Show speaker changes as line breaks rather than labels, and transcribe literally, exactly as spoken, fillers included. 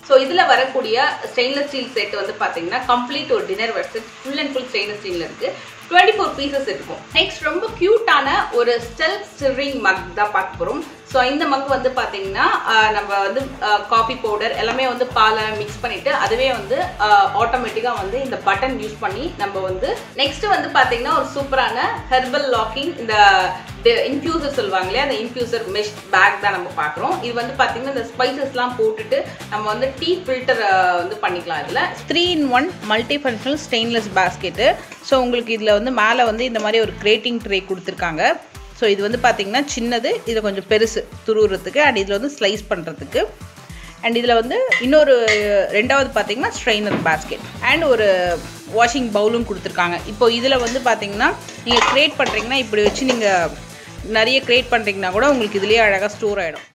So இதில் வரக்கூடிய stainless steel set வந்து பார்த்தீங்கன்னா கம்ப்ளீட் ஒரு dinner ware set full and full stainless ஸ்டீலில் இருக்குது. டுவெண்ட்டி ஃபோர் பீசஸ் இருக்கும். நெக்ஸ்ட் ரொம்ப க்யூட்டான ஒரு ஸ்டெல்ஃப் ஸ்டிரிங் மக் தான் பார்க்க போகிறோம். ஸோ இந்த மக் வந்து பார்த்தீங்கன்னா நம்ம வந்து காஃபி பவுடர் எல்லாமே வந்து பாலை மிக்ஸ் பண்ணிவிட்டு அதுவே வந்து ஆட்டோமேட்டிக்காக வந்து இந்த பட்டன் யூஸ் பண்ணி நம்ம வந்து நெக்ஸ்ட் வந்து பார்த்தீங்கன்னா ஒரு சூப்பரான ஹெர்பல் லாக்கிங் இந்த இன்ஃபியூசர் சொல்லுவாங்க இல்லையா, அந்த இன்ஃபியூசர் மெஷ் பேக் தான் நம்ம பார்க்குறோம். இது வந்து பார்த்தீங்கன்னா இந்த ஸ்பைசஸ்லாம் போட்டுட்டு நம்ம வந்து டீ ஃபில்டர் வந்து பண்ணிக்கலாம். இதில் three in one multi functional stainless basket. So உங்களுக்கு இதில் வந்து மேலே வந்து இந்த மாதிரி ஒரு கிரேட்டிங் ட்ரே கொடுத்துருக்காங்க. ஸோ இது வந்து பார்த்தீங்கன்னா சின்னது, இது கொஞ்சம் பெருசு துருவுறதுக்கு அண்ட் இதில் வந்து ஸ்லைஸ் பண்ணுறதுக்கு. அண்ட் இதில் வந்து இன்னொரு ரெண்டாவது பார்த்தீங்கன்னா ஸ்ட்ரெயினர் பேஸ்கெட் அண்ட் ஒரு வாஷிங் பவுலும் கொடுத்துருக்காங்க. இப்போ இதில் வந்து பார்த்தீங்கன்னா நீங்கள் க்ரியேட் பண்ணுறீங்கன்னா இப்படி வச்சு நீங்கள் நிறைய க்ரியேட் பண்ணுறீங்கன்னா கூட உங்களுக்கு இதுலேயே அழகாக ஸ்டோர் ஆகிடும்.